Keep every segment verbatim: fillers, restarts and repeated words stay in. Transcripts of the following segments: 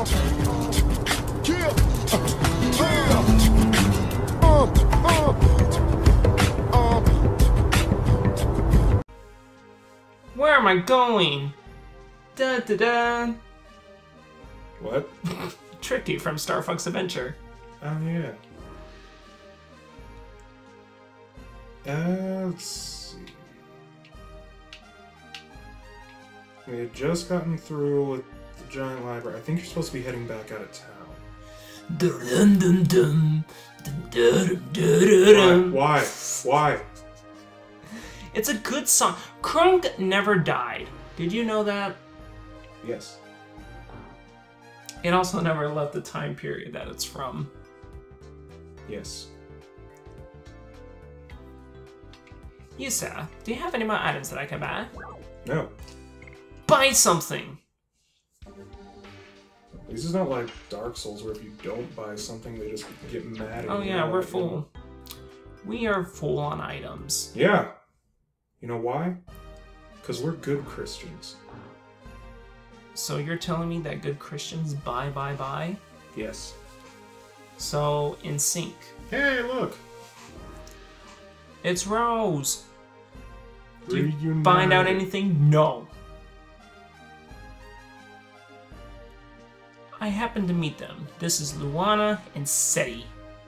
Where am I going? Da da da. What? Tricky from Star Fox Adventure. Oh yeah. Uh, let's see. We had just gotten through with the giant library. I think you're supposed to be heading back out of town. Dun dun dun. Dun dun dun dun. Why? Why? Why? It's a good song. Krunk never died. Did you know that? Yes. It also never left the time period that it's from. Yes. You, sir, do you have any more items that I can buy? No. Buy something! This is not like Dark Souls where if you don't buy something, they just get mad at Oh you. yeah, we're full. We are full on items. Yeah. You know why? Because we're good Christians. So you're telling me that good Christians buy, buy, buy? Yes. So, in sync. Hey, look! It's Rose! Do you Reunited. find out anything? No. I happened to meet them. This is Luana and Seti.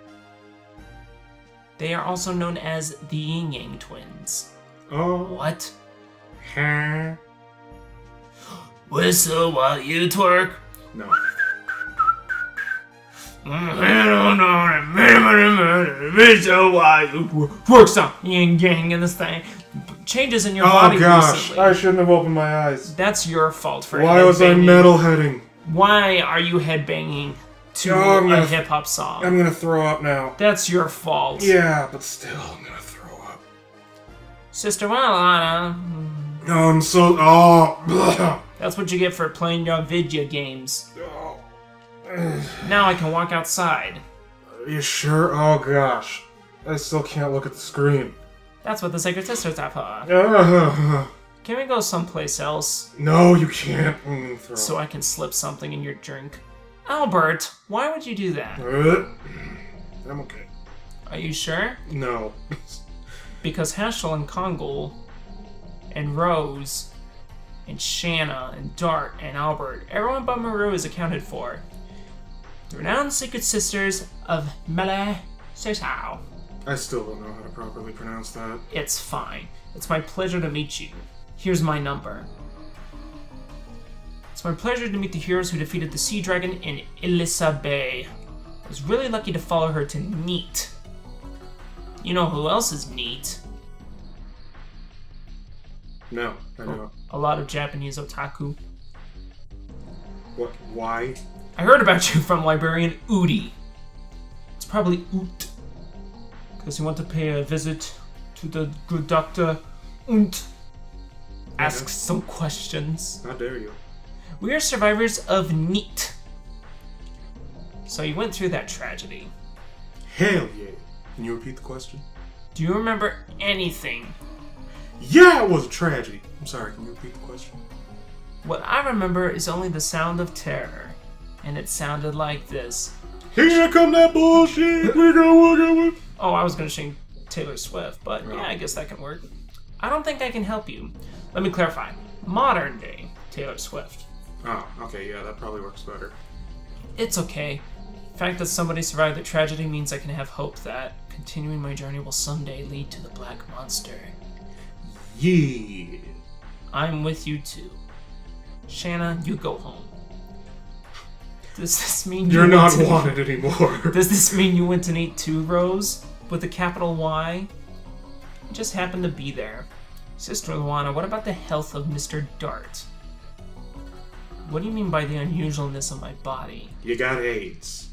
They are also known as the Yin Yang Twins. Oh. What? Huh? Whistle while you twerk. No. Whistle while you twerk. Work some yin yang in this thing. Changes in your Oh body gosh, recently. I shouldn't have opened my eyes. That's your fault for Why was I headbanging. metalheading? Why are you headbanging to Oh, I'm a gonna- hip hop song? I'm gonna throw up now. That's your fault. Yeah, but still, I'm gonna throw up. Sister Walana. No, I'm so. Oh. That's what you get for playing your video games. Oh. Now I can walk outside. Are you sure? Oh gosh. I still can't look at the screen. That's what the Sacred Sisters are for. Uh, Can we go someplace else? no, you can't. I'm gonna throw So up. I can slip something in your drink. Albert, why would you do that? Uh, I'm okay. Are you sure? No. Because Heschel and Kongol and Rose and Shana and Dart and Albert, everyone but Maru is accounted for. The renowned Secret Sisters of Mele Sesao. I still don't know how to properly pronounce that. It's fine. It's my pleasure to meet you. Here's my number. It's my pleasure to meet the heroes who defeated the Sea Dragon in Ilissa Bay. I was really lucky to follow her to Neat. You know who else is Neat? No, I don't. A lot of Japanese otaku. What? Why? I heard about you from librarian Udi. It's probably Oot. Because you want to pay a visit to the good doctor and ask Okay. some questions. How dare you? We are survivors of Neat. So you went through that tragedy. Hell yeah. Can you repeat the question? Do you remember anything? Yeah, it was a tragedy. I'm sorry, can you repeat the question? What I remember is only the sound of terror. And it sounded like this. Here come that bullshit! We go, we go, we Oh, I was gonna sing Taylor Swift, but No. yeah, I guess that can work. I don't think I can help you. Let me clarify. Modern day Taylor Swift. Oh, okay, yeah, that probably works better. It's okay. The fact that somebody survived the tragedy means I can have hope that continuing my journey will someday lead to the Black Monster. Yeah. I'm with you too. Shanna, you go home. Does this mean you You're went not to- wanted anymore. Does this mean you went to Neat too, Rose? With a capital Y? You just happened to be there. Sister Luana, what about the health of Mister Dart? What do you mean by the unusualness of my body? You got AIDS.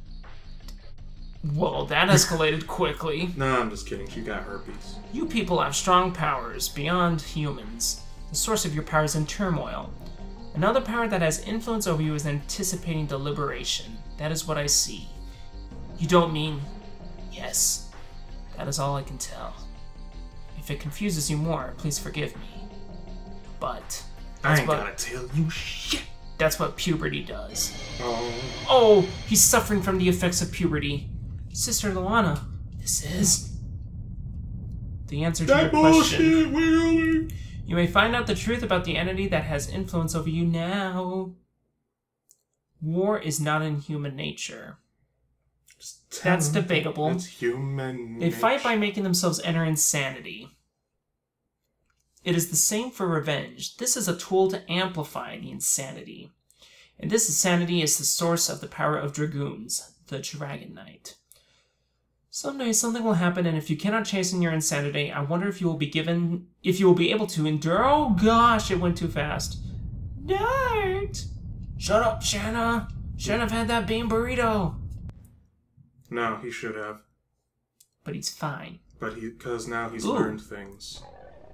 Whoa, that escalated quickly. No, I'm just kidding. She got herpes. You people have strong powers beyond humans. The source of your power is in turmoil. Another power that has influence over you is anticipating deliberation. That is what I see. You don't mean... Yes. That is all I can tell. If it confuses you more, please forgive me. But... I That's ain't what, gotta tell you shit. That's what puberty does. Oh. Oh, he's suffering from the effects of puberty. Sister Luana, this is the answer to That your question. bullshit, Wiggly! You may find out the truth about the entity that has influence over you now. War is not in human nature. That's debatable. It's human They nature. fight by making themselves enter insanity. It is the same for revenge. This is a tool to amplify the insanity. And this insanity is the source of the power of Dragoons, the Dragon Knight. Someday something will happen, and if you cannot chasten your insanity, I wonder if you will be given, if you will be able to endure. Oh gosh, it went too fast. Dart! Shut up, Shana! Shouldn't have had that bean burrito. No, he should have. But he's fine. But he, because now he's Ooh. learned things.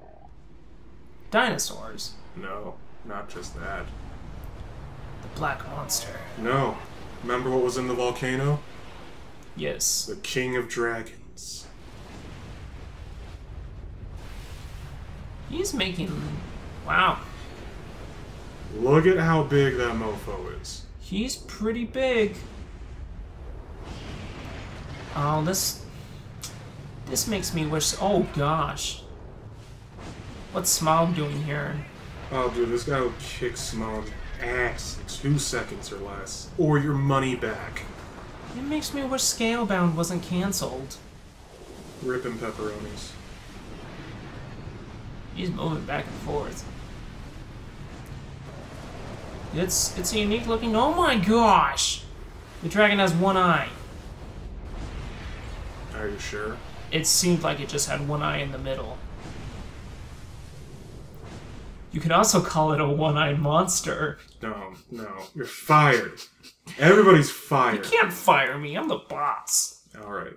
Dinosaurs. No, not just that. The black monster. No. Remember what was in the volcano? Yes. The King of Dragons. He's making... Wow. Look at how big that mofo is. He's pretty big. Oh, this... This makes me wish... Oh, gosh. What's Smaug doing here? Oh, dude, this guy will kick Smaug ass in two seconds or less. Or your money back. It makes me wish Scalebound wasn't cancelled. Ripping pepperonis. He's moving back and forth. It's it's a unique looking... Oh my gosh! The dragon has one eye. Are you sure? It seemed like it just had one eye in the middle. You could also call it a one-eyed monster. No, no. You're fired. Everybody's You fired. can't fire me, I'm the boss. Alright.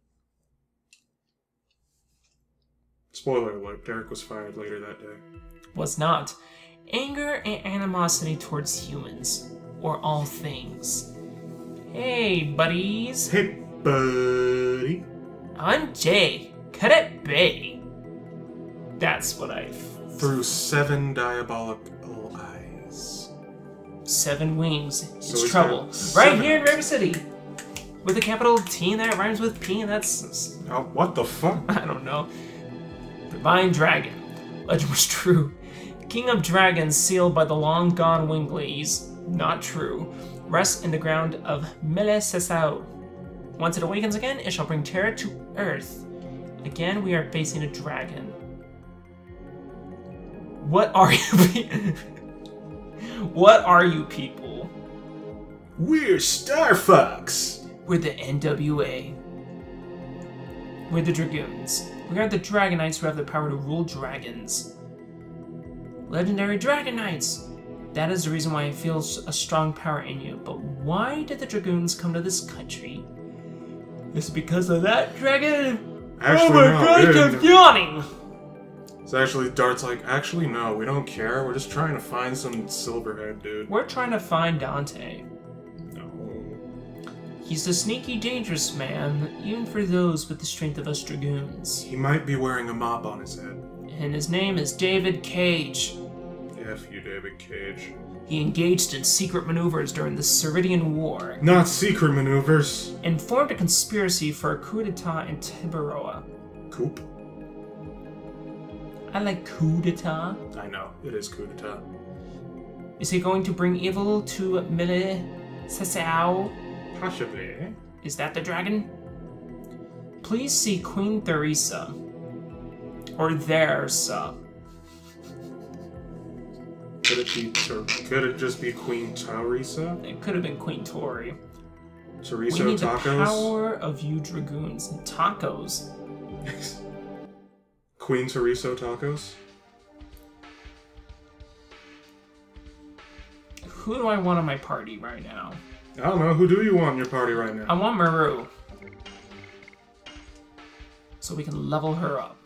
Spoiler alert, Derek was fired later that day. Was not. Anger and animosity towards humans, or all things. Hey, buddies. Hey, buddy. I'm Jay. Cadet Bay. That's what I've... Through seven diabolical eyes. Seven wings. It's So he's trouble. got Right seven here in eyes. River City. With a capital T and that rhymes with P, and that's... Oh, what the fuck? I don't know. Divine Dragon. Legend was true. King of Dragons sealed by the long-gone Winglies. Not true. Rests in the ground of Mele Sesau. Once it awakens again, it shall bring terror to Earth. Again, we are facing a dragon. What are you? What are you people? We're Star Fox. We're the N W A. We're the Dragoons. We are the Dragon Knights who have the power to rule dragons. Legendary Dragon Knights! That is the reason why I feel a strong power in you. But why did the Dragoons come to this country? It's because of that dragon? Actually, oh my no, god, we I'm didn't. yawning! It's actually, Dart's like, actually, no, we don't care. We're just trying to find some Silverhead dude. We're trying to find Dante. No. He's a sneaky, dangerous man, even for those with the strength of us Dragoons. He might be wearing a mop on his head. And his name is David Cage. F you, David Cage. He engaged in secret maneuvers during the Ceridian War, Not secret maneuvers. and formed a conspiracy for a coup d'etat in Tiberoa. Coop. I like coup d'etat. I know, it is coup d'etat. Is he going to bring evil to Mele Sesau? Possibly. Is that the dragon? Please see Queen Theresa. Or Theresa. Could it be, Ter- could it just be Queen Teresa? It could have been Queen Tori. Teresa We need the Tacos? power of you Dragoons. Tacos. Queen Teresa Tacos? Who do I want on my party right now? I don't know, who do you want in your party right now? I want Maru. So we can level her up.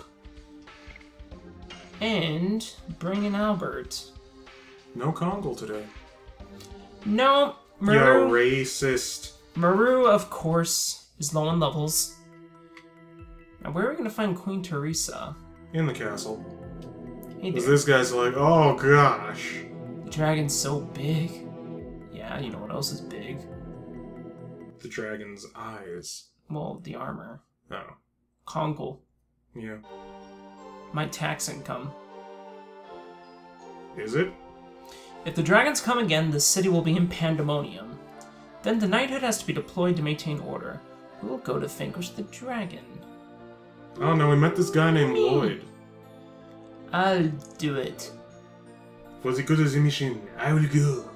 And bring in Albert. No Kongle today. No, You're Maru. racist. Maru, of course, is low on levels. Now, where are we gonna find Queen Teresa? In the castle. Hey Because there. this guy's like, oh gosh. The dragon's so big. Yeah, you know what else is big? The dragon's eyes. Well, the armor. Oh. Conkle. Yeah. My tax income. Is it? If the dragons come again, the city will be in pandemonium. Then the knighthood has to be deployed to maintain order. We will go to vanquish the dragon. Oh no, we met this guy named Me. Lloyd. I'll do it. For the good of the mission, I will go.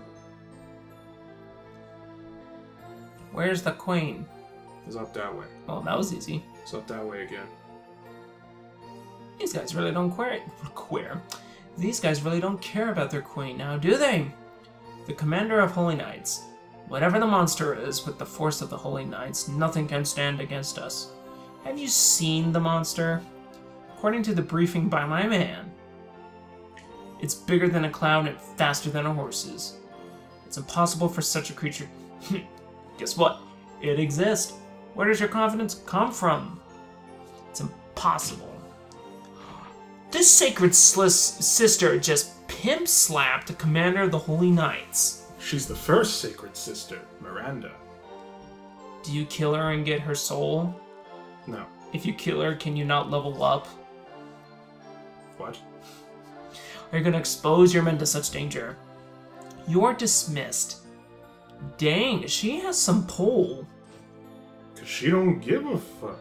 Where's the queen? It's up that way. Well, that was easy. It's up that way again. These guys really don't queer. queer. These guys really don't care about their queen now, do they? The commander of Holy Knights. Whatever the monster is, with the force of the Holy Knights, nothing can stand against us. Have you seen the monster? According to the briefing by my man, it's bigger than a cloud and faster than a horse's. It's impossible for such a creature. Guess what? It exists. Where does your confidence come from? It's impossible. This sacred slis sister just pimp slapped the commander of the Holy Knights. She's the first sacred sister, Miranda. Do you kill her and get her soul? No. If you kill her, can you not level up? What? Are you going to expose your men to such danger? You're dismissed. Dang, she has some pull. Cause she don't give a fuck.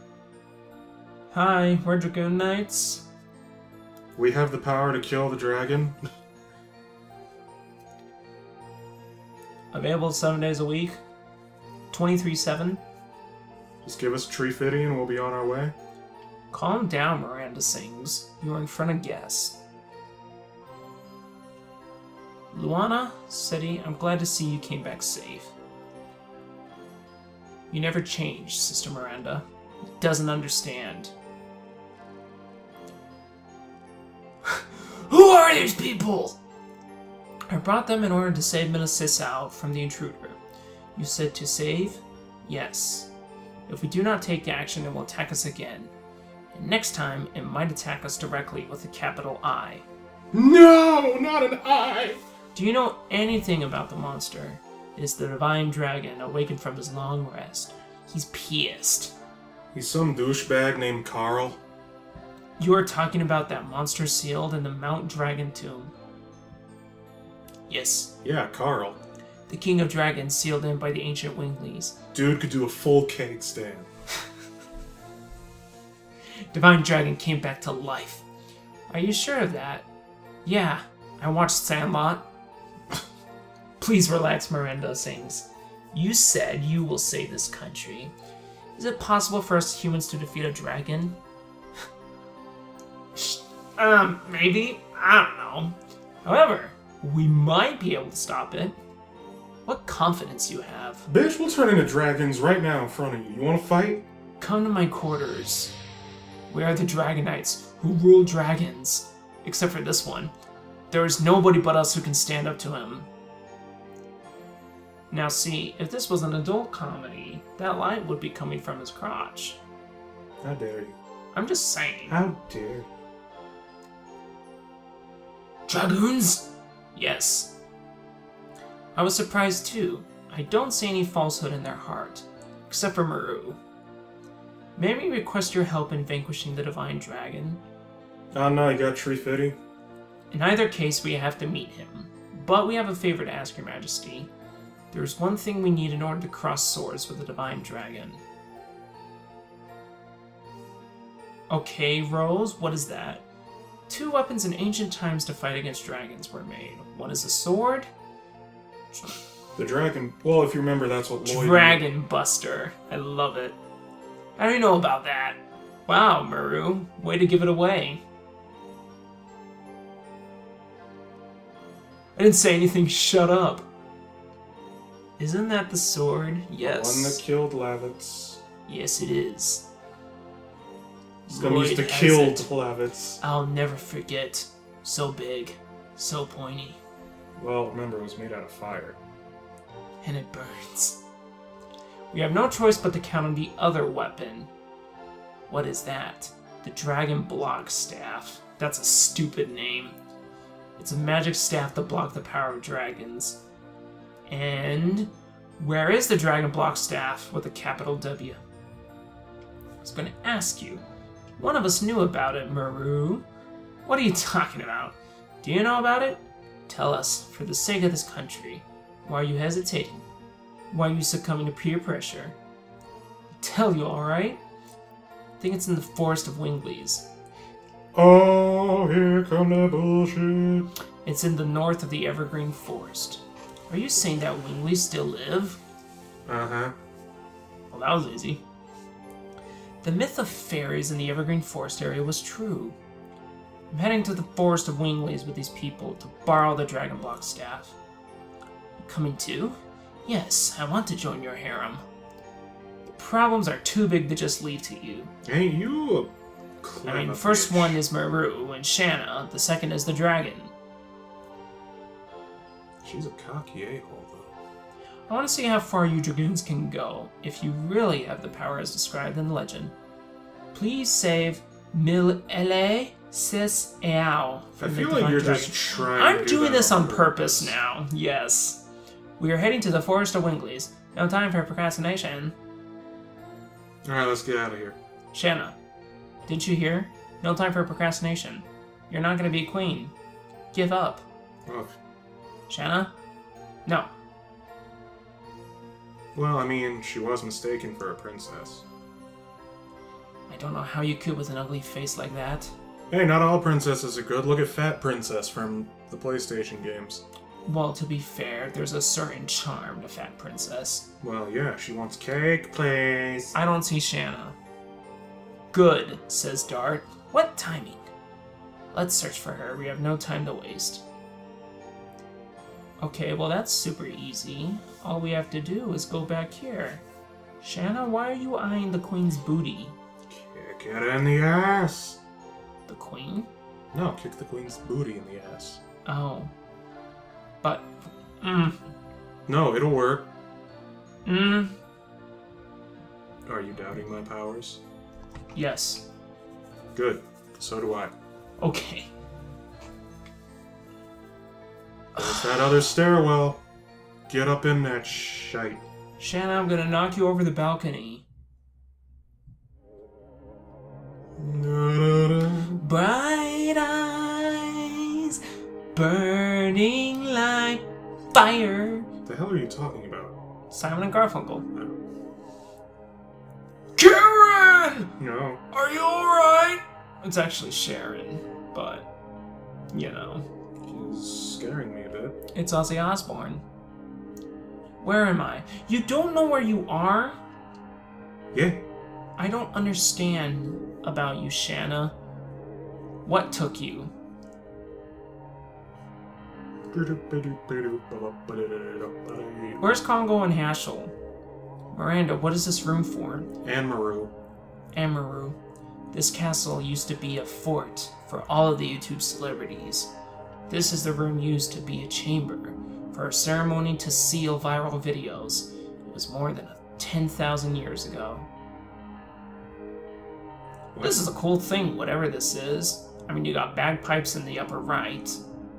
Hi, we're Dragoon Knights. We have the power to kill the dragon. Available seven days a week. twenty-three seven. Just give us tree fitting and we'll be on our way. Calm down, Miranda sings. You're in front of guests. Luana, City, I'm glad to see you came back safe. You never changed, Sister Miranda. He doesn't understand. Who are these people? I brought them in order to save Milicissau from the intruder. You said to save? Yes. If we do not take action, it will attack us again. And next time, it might attack us directly with a capital I. No, not an I! Do you know anything about the monster? It is the divine dragon awakened from his long rest. He's pissed. He's some douchebag named Carl. You are talking about that monster sealed in the Mount Dragon tomb. Yes. Yeah, Carl. The king of dragons sealed in by the ancient Winglies. Dude could do a full cake stand. Divine dragon came back to life. Are you sure of that? Yeah, I watched Sandlot. Please relax, Miranda sings. You said you will save this country. Is it possible for us humans to defeat a dragon? um, maybe. I don't know. However, we might be able to stop it. What confidence you have. Bitch, we'll turn into dragons right now in front of you. You wanna fight? Come to my quarters. We are the Dragon Knights who rule dragons. Except for this one. There is nobody but us who can stand up to him. Now see, if this was an adult comedy, that light would be coming from his crotch. How dare you? I'm just saying. How dare you? Dragoons? Yes. I was surprised too. I don't see any falsehood in their heart, except for Maru. May we request your help in vanquishing the Divine Dragon? Oh no, you got tree fitting? In either case, we have to meet him. But we have a favor to ask, Your Majesty. There is one thing we need in order to cross swords with the Divine Dragon. Okay, Rose, what is that? Two weapons in ancient times to fight against dragons were made. One is a sword. The dragon... Well, if you remember, that's what Lloyd... Dragon Buster. I love it. I don't even know about that. Wow, Maru. Way to give it away. I didn't say anything, shut up. Isn't that the sword? Yes. The one that killed Lavitz. Yes, it is. Scum used to Lloyd has kill it. Lavitz. I'll never forget. So big. So pointy. Well, remember, it was made out of fire. And it burns. We have no choice but to count on the other weapon. What is that? The Dragon Block Staff. That's a stupid name. It's a magic staff to block the power of dragons. And where is the Dragon Block staff with a capital W? I was going to ask you. One of us knew about it, Maru. What are you talking about? Do you know about it? Tell us, for the sake of this country. Why are you hesitating? Why are you succumbing to peer pressure? I'll tell you, alright? I think it's in the Forest of Wingleys. Oh, here come the bullshit. It's in the north of the Evergreen Forest. Are you saying that Wingleys still live? Uh-huh. Well, that was easy. The myth of fairies in the Evergreen Forest area was true. I'm heading to the Forest of Wingleys with these people to borrow the Dragon Block staff. Coming too? Yes, I want to join your harem. The problems are too big to just leave to you. Ain't you a clever I mean, the first bitch. one is Maru and Shana, the second is the dragon. She's a cocky a-hole, though. I want to see how far you Dragoons can go, if you really have the power as described in the legend. Please save Mil Ele Sis Eao I from the feel like Divine you're Dragon. just trying I'm to do doing that this on purpose now, yes. We are heading to the Forest of Wingleys. No time for procrastination. Alright, let's get out of here. Shana, didn't you hear? No time for procrastination. You're not going to be queen. Give up. Oh, Shana? No. well, I mean, she was mistaken for a princess. I don't know how you could with an ugly face like that. Hey, not all princesses are good. Look at Fat Princess from the PlayStation games. Well, to be fair, there's a certain charm to Fat Princess. Well, yeah, she wants cake, please. I don't see Shana. Good, says Dart. What timing? Let's search for her. We have no time to waste. Okay, well that's super easy. All we have to do is go back here. Shana, why are you eyeing the queen's booty? Kick it in the ass. The queen? No, kick the queen's booty in the ass. Oh. But, mm, No, it'll work. mm, Are you doubting my powers? yes. Good. So do I. Okay. There's that other stairwell. Get up in that shite. Shana, I'm gonna knock you over the balcony. Bright eyes, burning like fire. What the hell are you talking about? Simon and Garfunkel. No. Karen! No. Are you alright? It's actually Sharon, but, you know. She's scaring me a bit. It's Ozzy Osbourne. Where am I? You don't know where you are? Yeah. I don't understand about you, Shana. What took you? Where's Congo and Hashel? Miranda, what is this room for? And Maru. Amaru. This castle used to be a fort for all of the YouTube celebrities. This is the room used to be a chamber for a ceremony to seal viral videos. It was more than ten thousand years ago. What? This is a cool thing, whatever this is. I mean, you got bagpipes in the upper right.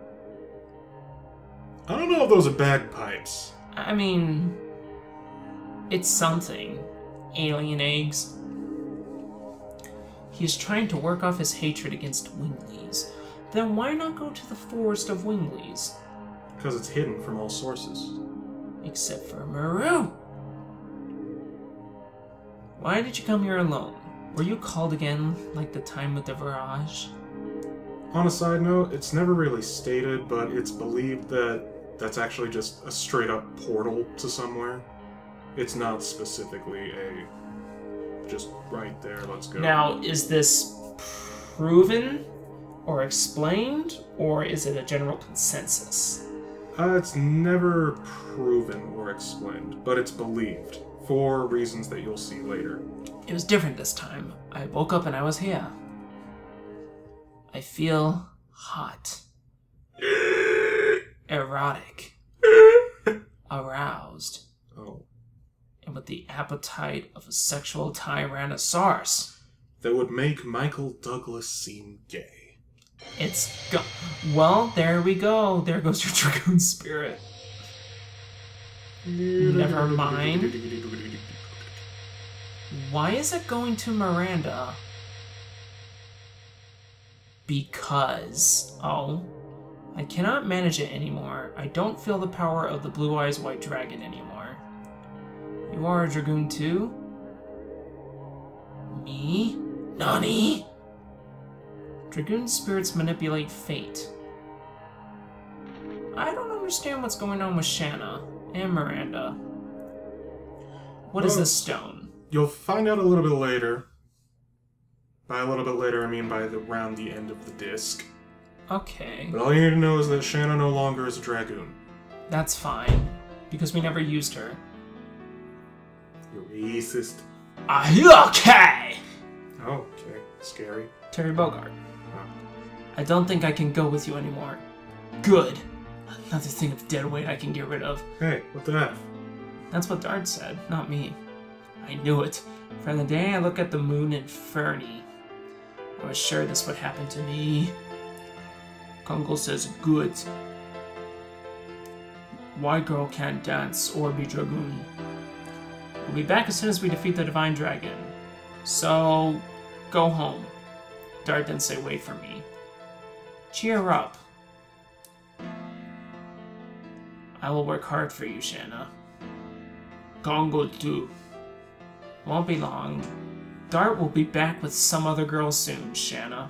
I don't know if those are bagpipes. I mean, it's something. Alien eggs. He is trying to work off his hatred against Wingleys. Then why not go to the Forest of Wingleys? Because it's hidden from all sources. Except for Maru. Why did you come here alone? Were you called again, like the time with the Virage? On a side note, it's never really stated, but it's believed that that's actually just a straight-up portal to somewhere. It's not specifically a just right there, let's go. Now, is this proven or explained, or is it a general consensus? Uh, it's never proven or explained, but it's believed, for reasons that you'll see later. It was different this time. I woke up and I was here. I feel hot. Erotic. Aroused. Oh. And with the appetite of a sexual tyrannosaurus. That would make Michael Douglas seem gay. It's go- Well, there we go. There goes your Dragoon spirit. Never mind. Why is it going to Miranda? Because... Oh. I cannot manage it anymore. I don't feel the power of the Blue Eyes White Dragon anymore. You are a Dragoon too? Me? Nani? Dragoon spirits manipulate fate. I don't understand what's going on with Shana and Miranda. What is well, this stone? You'll find out a little bit later. By a little bit later, I mean by the, around the end of the disc. Okay. But all you need to know is that Shana no longer is a Dragoon. That's fine, because we never used her. You're racist. Ah, okay! Oh, okay. Scary. Terry Bogard. Huh. I don't think I can go with you anymore. Good. Another thing of dead weight I can get rid of. Hey, what the F? That's what Dart said, not me. I knew it. From the day I looked at the moon in Fernie, I was sure this would happen to me. Kongo says good. White girl can't dance or be Dragoon. We'll be back as soon as we defeat the Divine Dragon. So, go home. Dart didn't say wait for me. Cheer up. I will work hard for you, Shana. Kongo too. Won't be long. Dart will be back with some other girl soon, Shana.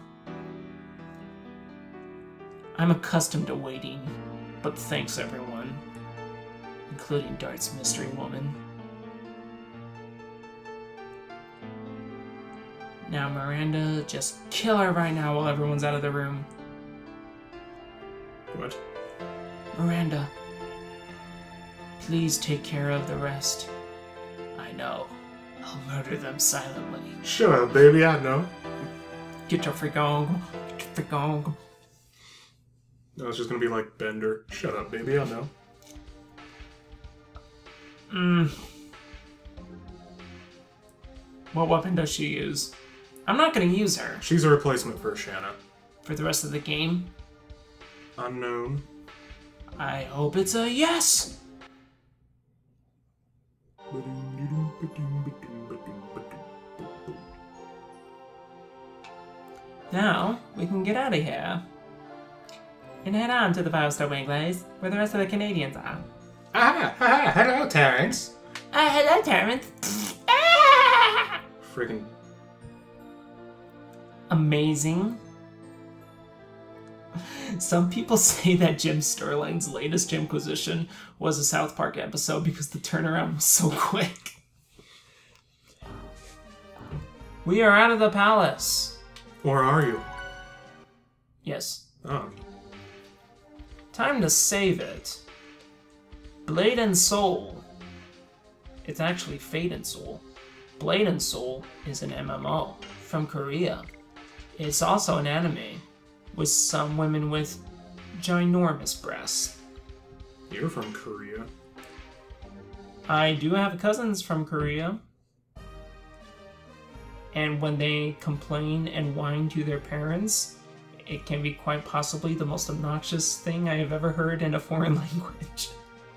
I'm accustomed to waiting, but thanks everyone, including Dart's mystery woman. Now Miranda, just kill her right now while everyone's out of the room. What? Miranda, please take care of the rest. I know, I'll murder them silently. Shut up, baby, I know. Get your freak on, get your freak on. No, it's just gonna be like Bender. Shut up, baby, I know. Mm. What weapon does she use? I'm not gonna use her. She's a replacement for Shana. For the rest of the game? Unknown. I hope it's a yes! Now, we can get out of here. And head on to the five-star Winglays, where the rest of the Canadians are. Ah, ah, hello, Terrence. Ah, uh, hello, Terrence. Ah! Friggin' amazing. Some people say that Jim Sterling's latest Jimquisition was a South Park episode because the turnaround was so quick. We are out of the palace. Or are you? Yes. Oh. Time to save it. Blade and Soul. It's actually Fate and Soul. Blade and Soul is an M M O from Korea. It's also an anime with some women with ginormous breasts. You're from Korea. I do have cousins from Korea. And when they complain and whine to their parents, it can be quite possibly the most obnoxious thing I have ever heard in a foreign language.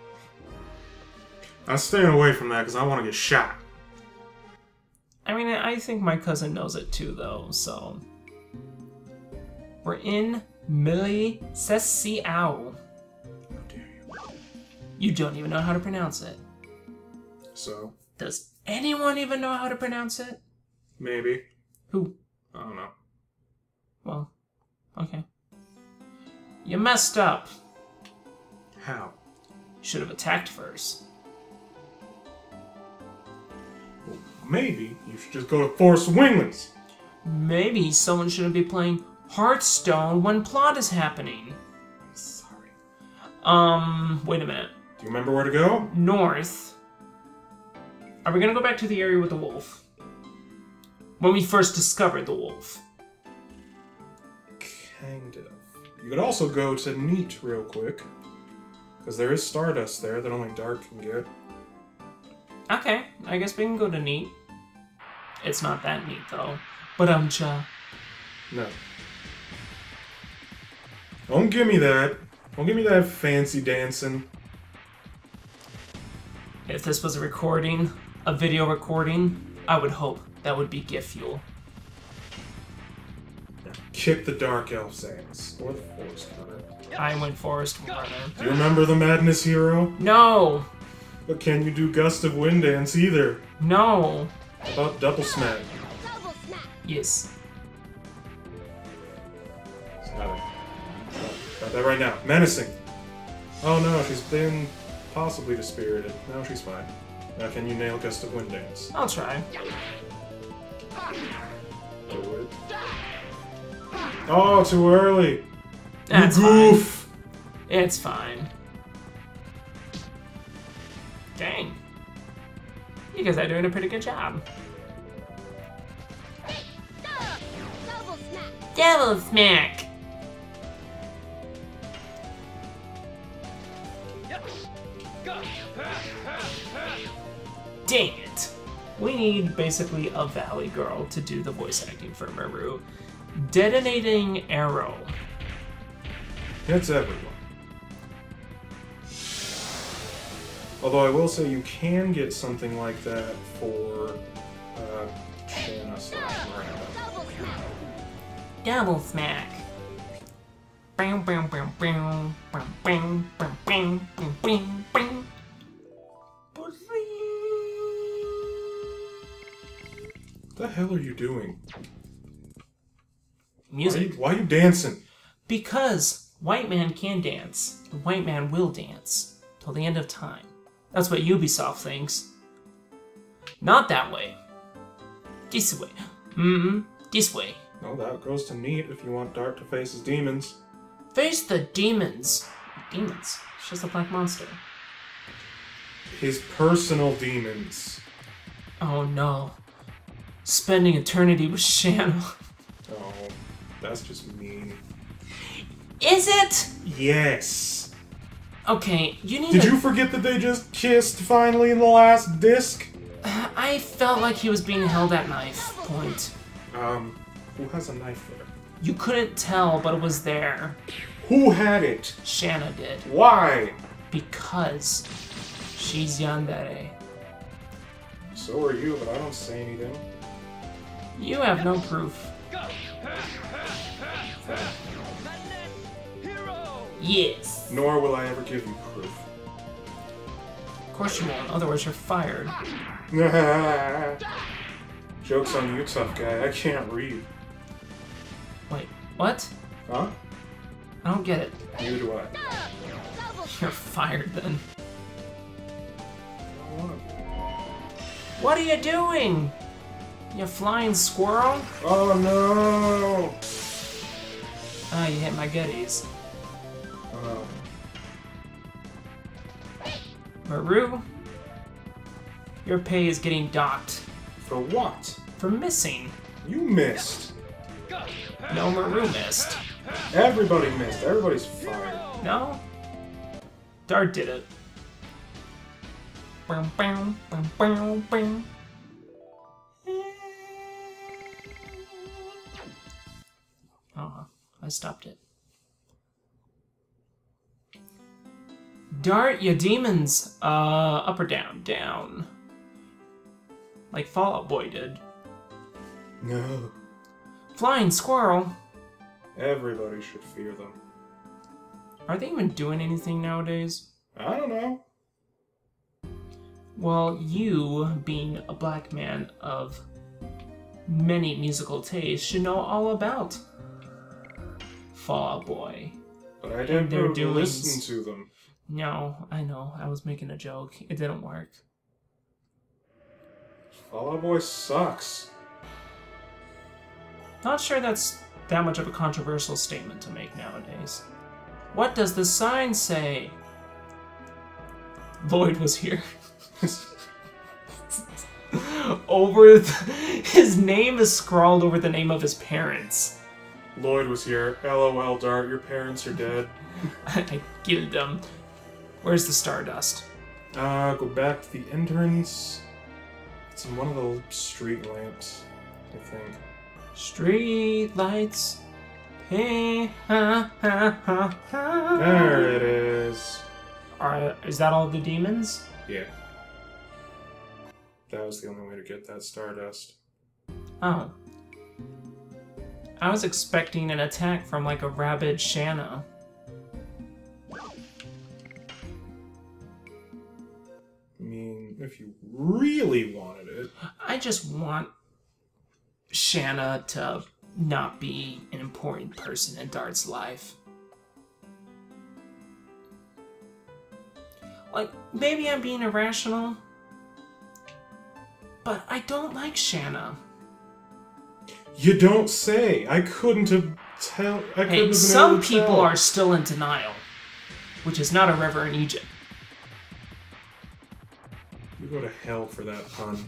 I'm staying away from that because I want to get shot. I mean, I think my cousin knows it too, though, so... We're in Mili Sesiao. How dare you? You don't even know how to pronounce it. So? Does anyone even know how to pronounce it? Maybe. Who? I don't know. Well, okay. You messed up. How? You should have attacked first. Well, maybe you should just go to Force Wingless. Maybe someone shouldn't be playing Hearthstone when plot is happening. I'm sorry. Um, wait a minute. Do you remember where to go? North. Are we gonna go back to the area with the wolf? When we first discovered the wolf. Kind of. You could also go to Neat real quick. Because there is Stardust there that only Dark can get. Okay, I guess we can go to Neat. It's not that neat though. But um cha. No. Don't give me that. Don't give me that fancy dancing. If this was a recording, a video recording, I would hope that would be gift fuel. Kick the Dark Elf's ass. Or the Forest Runner. I went Forest Runner. Do you remember the Madness Hero? No! But can you do Gust of Wind Dance either? No! How about Double Smack? Yes. Stop it. Stop that right now. Menacing. Oh no, she's been possibly dispirited. No, she's fine. Now can you nail Gust of Wind Dance? I'll try. Do it. Oh, too early! That's you goof! fine. It's fine. Dang. You guys are doing a pretty good job. Double smack. Devil Smack! Dang it. We need basically a Valley Girl to do the voice acting for Maru. Detonating Arrow. Hits everyone. Although I will say you can get something like that for uh, Shana slash Miranda. Double smack. Double Smack. Bam, bam, bam, bam, bam, bam, bam, bam, bam, bam, bam. What the hell are you doing? Music. Why are you, why are you dancing? Because white man can dance, and white man will dance till the end of time. That's what Ubisoft thinks. Not that way. This way. Mm-hmm. This way. No, that goes to neat if you want Dart to face his demons. Face the demons. Demons. It's just a black monster. His personal demons. Oh no. Spending eternity with Shana. Oh, that's just mean. Is it? Yes. Okay, you need Did to... you forget that they just kissed finally in the last disc? I felt like he was being held at knife point. Um, who has a knife there? You couldn't tell, but it was there. Who had it? Shana did. Why? Because she's yandere. So are you, but I don't say anything. You have no proof. Yes. Nor will I ever give you proof. Of course you won't, otherwise you're fired. Joke's on you, tough guy. I can't read. Wait, what? Huh? I don't get it. Neither do I. You're fired then. What are you doing? You flying squirrel? Oh no! Ah, you hit my goodies. Oh. Maru, your pay is getting docked For what? for missing. You missed. No, Maru missed. Everybody missed. Everybody's fired. No? Dart did it. Bam, bam, bam, bam, bam. Oh, I stopped it. Dart, you demons! Uh, up or down? Down. Like Fall Out Boy did. No. Flying squirrel! Everybody should fear them. Are they even doing anything nowadays? I don't know. Well, you, being a black man of many musical tastes, should know all about Fall Out Boy. But I didn't their really doings. listen to them. No, I know. I was making a joke. It didn't work. Fall Out Boy sucks. Not sure that's that much of a controversial statement to make nowadays. What does the sign say? Lloyd was here. Over the, his name is scrawled over the name of his parents. Lloyd was here. LOL, Dart, your parents are dead. I killed them. Where's the Stardust? Uh, go back to the entrance. It's in one of the street lamps, I think. Street lights. Hey, ha, ha, ha, ha. There it is. Are, is that all the demons? Yeah. That was the only way to get that Stardust. Oh. I was expecting an attack from like a rabid Shana. I mean, if you really wanted it. I just want Shana to not be an important person in Dart's life. Like, maybe I'm being irrational, but I don't like Shana. You don't say. I couldn't have tell. I couldn't Hey, have been some able to people tell. are still in denial, which is not a river in Egypt. You go to hell for that pun.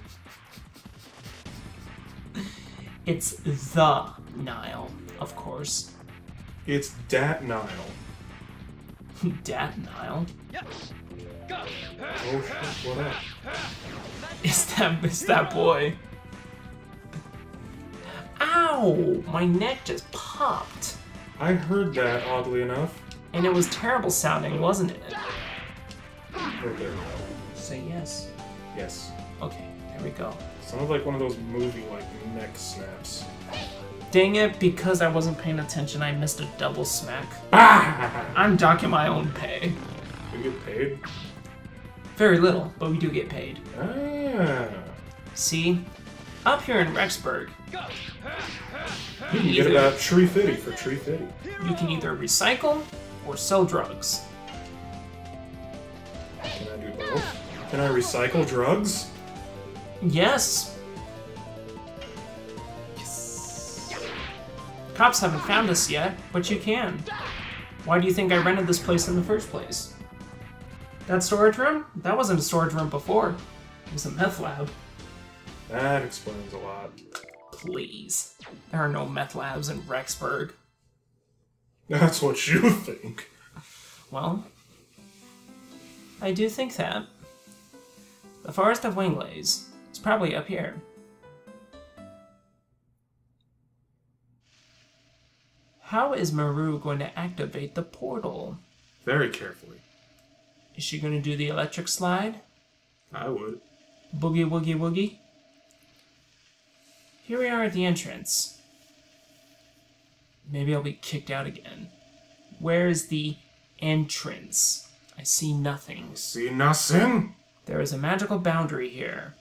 It's the Nile, of course. It's Dat Nile. Dat Nile? Oh shit, what up? Is that, is that boy? Ow! My neck just popped. I heard that, oddly enough. And it was terrible sounding, wasn't it? Right there. Say yes. Yes. Okay, there we go. Sounded like one of those movie-like neck snaps. Dang it, because I wasn't paying attention, I missed a double smack. Ah! I'm docking my own pay. You get paid? Very little, but we do get paid. Ah. See? Up here in Rexburg, You can get about Tree Fitty for Tree Fitty. you can either recycle or sell drugs. Can I do both? Can I recycle drugs? Yes. Cops haven't found us yet, but you can. Why do you think I rented this place in the first place? That storage room? That wasn't a storage room before. It was a meth lab. That explains a lot. Please. There are no meth labs in Rexburg. That's what you think. Well, I do think that. The Forest of Winglays is probably up here. How is Maru going to activate the portal? Very carefully. Is she going to do the electric slide? I would. Boogie woogie woogie? Here we are at the entrance. Maybe I'll be kicked out again. Where is the entrance? I see nothing. See nothing? There is a magical boundary here.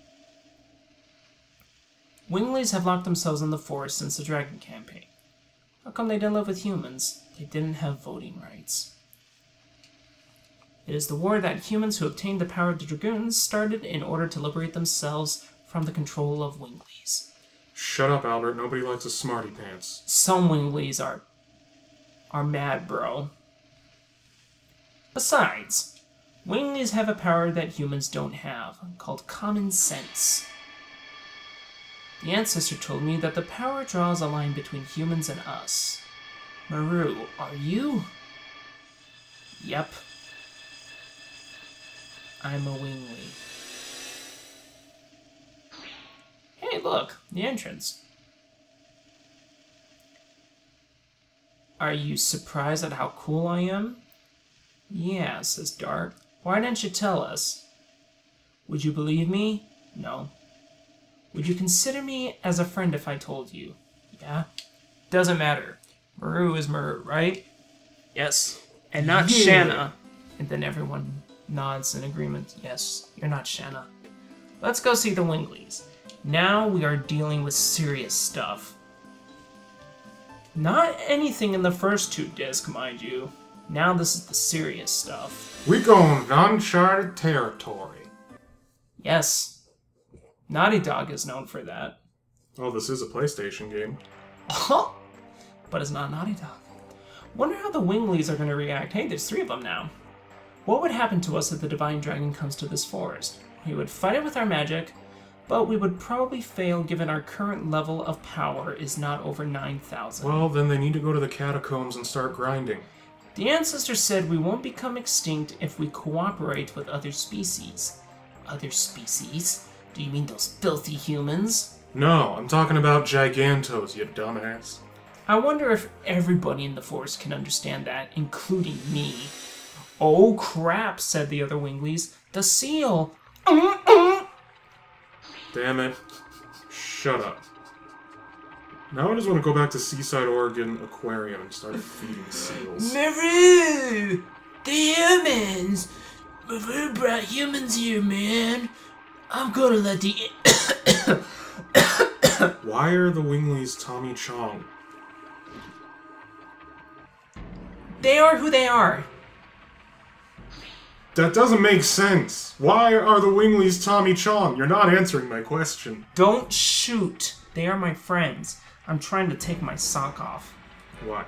Wingleys have locked themselves in the forest since the Dragon campaign. How come they didn't live with humans? They didn't have voting rights. It is the war that humans who obtained the power of the Dragoons started in order to liberate themselves from the control of Wingleys. Shut up, Albert. Nobody likes a smarty pants. Some Wingleys are... are mad, bro. Besides, Wingleys have a power that humans don't have, called common sense. The ancestor told me that the power draws a line between humans and us. Maru, are you? Yep. I'm a Wingly. Hey, look, the entrance. Are you surprised at how cool I am? Yeah, says Dart. Why didn't you tell us? Would you believe me? No. Would you consider me as a friend if I told you? Yeah? Doesn't matter. Maru is Maru, right? Yes. And not Yeah. Shana. And then everyone nods in agreement. Yes, you're not Shana. Let's go see the Wingleys. Now we are dealing with serious stuff. Not anything in the first two discs, mind you. Now this is the serious stuff. We going uncharted territory. Yes. Naughty Dog is known for that. Oh, this is a PlayStation game. But it's not Naughty Dog. Wonder how the Wingleys are going to react. Hey, there's three of them now. What would happen to us if the Divine Dragon comes to this forest? We would fight it with our magic, but we would probably fail given our current level of power is not over nine thousand. Well, then they need to go to the catacombs and start grinding. The ancestor said we won't become extinct if we cooperate with other species. Other species? Do you mean those filthy humans? No, I'm talking about Gigantos, you dumbass. I wonder if everybody in the forest can understand that, including me. Oh crap, said the other Wingleys. The seal! Damn it. Shut up. Now I just want to go back to Seaside, Oregon Aquarium and start feeding seals. Maru! The humans! Maru brought humans here, man. I'm gonna let the... Why are the Winglies Tommy Chong? They are who they are. That doesn't make sense. Why are the Winglies Tommy Chong? You're not answering my question. Don't shoot. They are my friends. I'm trying to take my sock off. Why?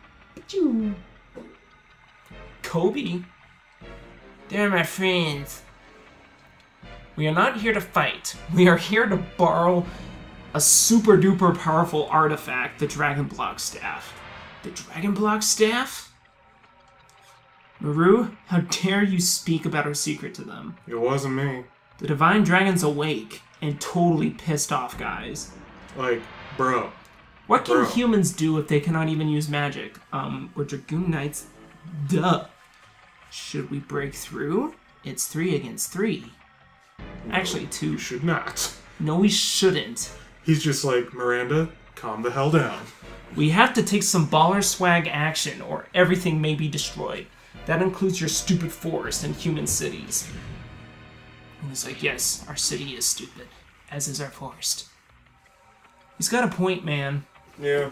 Kobe? They're my friends. We are not here to fight. We are here to borrow a super duper powerful artifact, the Dragon Block Staff. The Dragon Block Staff? Maru, how dare you speak about our secret to them? It wasn't me. The Divine Dragon's awake and totally pissed off, guys. Like, bro. What can Bro. humans do if they cannot even use magic? Um, we're Dragoon Knights. Duh. Should we break through? It's three against three. Actually, two. You should not. No, we shouldn't. He's just like, Miranda, calm the hell down. We have to take some baller swag action or everything may be destroyed. That includes your stupid forest and human cities. And he's like, yes, our city is stupid, as is our forest. He's got a point, man. Yeah.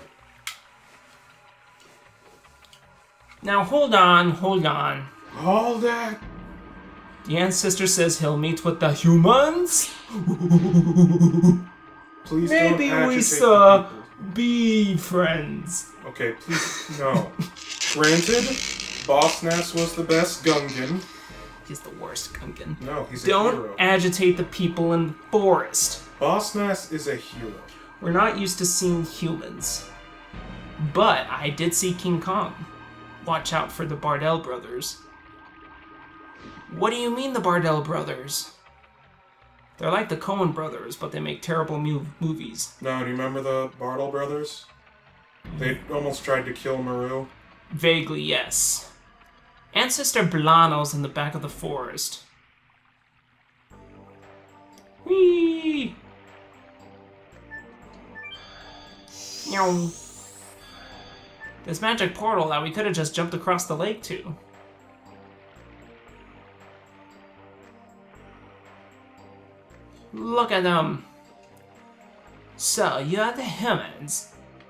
Now, hold on, hold on. All that. The ancestor says he'll meet with the humans? Please Maybe don't we agitate saw the people. be friends. Okay, please, no. Granted, Boss Nass was the best Gungan. He's the worst, Gungan. No, he's a Don't hero. agitate the people in the forest. Boss Nass is a hero. We're not used to seeing humans. But I did see King Kong. Watch out for the Bardell brothers. What do you mean the Bardell brothers? They're like the Coen brothers, but they make terrible mu movies. No, do you remember the Bartle brothers? They almost tried to kill Maru. Vaguely, yes. Ancestor Blano's in the back of the forest. Whee! Meow. This magic portal that we could have just jumped across the lake to. Look at them. So, you're the humans.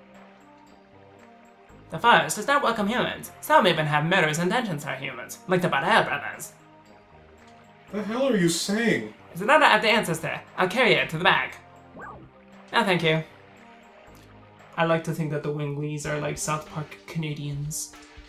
The forest does not welcome humans. Some even have murderous intentions for humans, like the Bardell brothers. The hell are you saying? There's another at the ancestor. I'll carry it to the back. No, thank you. I like to think that the Winglies are like South Park Canadians.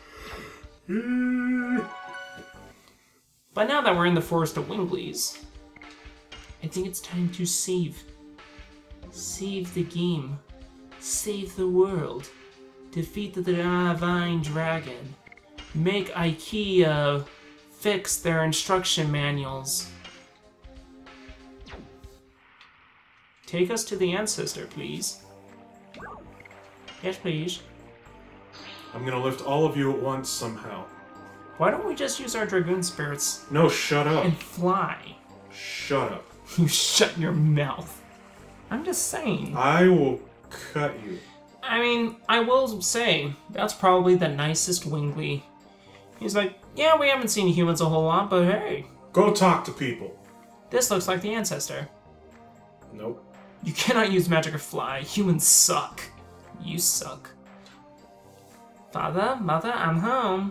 But now that we're in the forest of Winglies, I think it's time to save. Save the game. Save the world. Defeat the Divine Dragon. Make IKEA fix their instruction manuals. Take us to the ancestor, please. Yes, please. I'm gonna lift all of you at once somehow. Why don't we just use our Dragoon spirits No, shut up. and fly? Shut up. You shut your mouth. I'm just saying. I will cut you. I mean, I will say, that's probably the nicest Wingly. He's like, yeah, we haven't seen humans a whole lot, but hey. Go talk to people. This looks like the ancestor. Nope. You cannot use magic or fly. Humans suck. You suck. Father, mother, I'm home.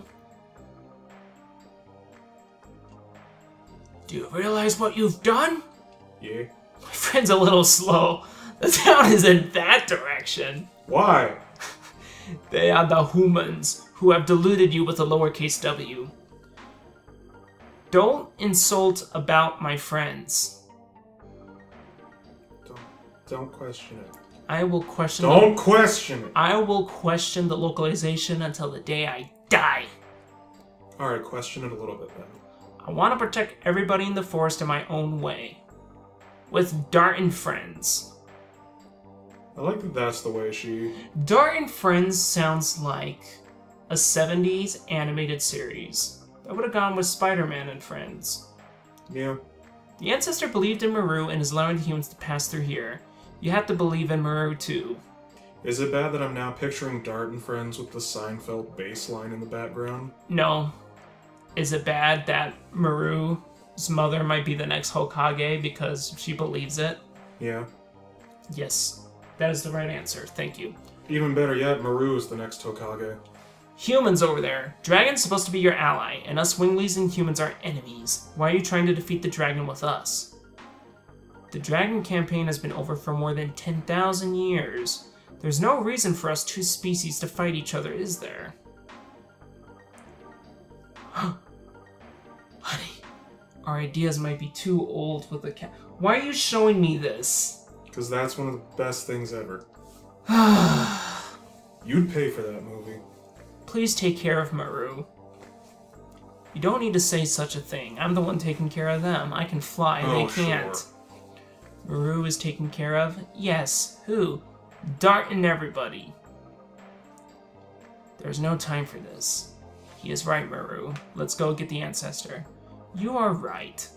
Do you realize what you've done? Yeah. My friend's a little slow. The town is in that direction. Why? They are the humans who have deluded you with a lowercase w. Don't insult about my friends. Don't, don't question it. I will question Don't the, question it. I will question the localization until the day I die. Alright, question it a little bit then. I want to protect everybody in the forest in my own way. With Dart and Friends. I like that that's the way she... Dart and Friends sounds like a seventies animated series. I would have gone with Spider-Man and Friends. Yeah. The ancestor believed in Maru and is allowing the humans to pass through here. You have to believe in Maru too. Is it bad that I'm now picturing Dart and Friends with the Seinfeld bass line in the background? No. Is it bad that Maru's mother might be the next Hokage because she believes it? Yeah. Yes. That is the right answer. Thank you. Even better yet, Maru is the next Hokage. Humans over there. Dragon's supposed to be your ally, and us winglies and humans are enemies. Why are you trying to defeat the dragon with us? The dragon campaign has been over for more than ten thousand years. There's no reason for us two species to fight each other, is there? Honey, our ideas might be too old with the cat. Why are you showing me this? Because that's one of the best things ever. You'd pay for that movie. Please take care of Maru. You don't need to say such a thing. I'm the one taking care of them. I can fly, Oh, they can't. sure. Maru is taken care of? Yes. Who? Dart and everybody. There's no time for this. He is right, Maru. Let's go get the ancestor. You are right.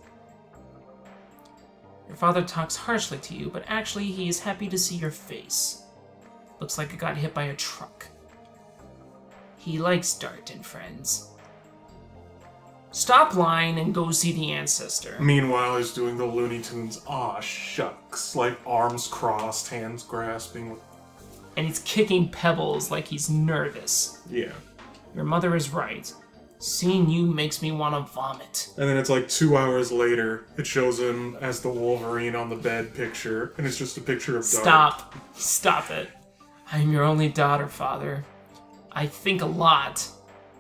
Your father talks harshly to you, but actually he is happy to see your face. Looks like it got hit by a truck. He likes Dart and Friends. Stop lying and go see the ancestor. Meanwhile, he's doing the Looney Tunes aw shucks, like arms crossed, hands grasping. And he's kicking pebbles like he's nervous. Yeah. Your mother is right. Seeing you makes me want to vomit. And then it's like two hours later, it shows him as the Wolverine on the bed picture, and it's just a picture of Dart. Stop. Stop it. I am your only daughter, Father. I think a lot.